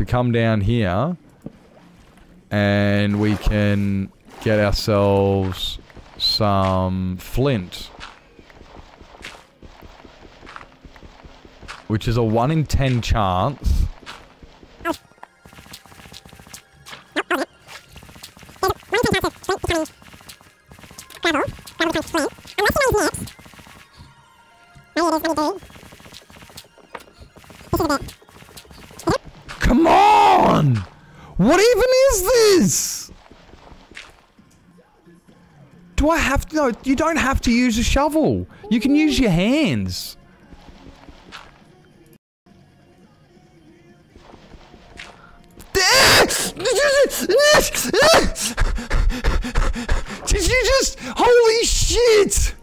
to come down here and we can get ourselves some flint, which is a 1 in 10 chance. Come on! What even is this? Do I have to? No, you don't have to use a shovel. You can use your hands. Did you just... Holy shit!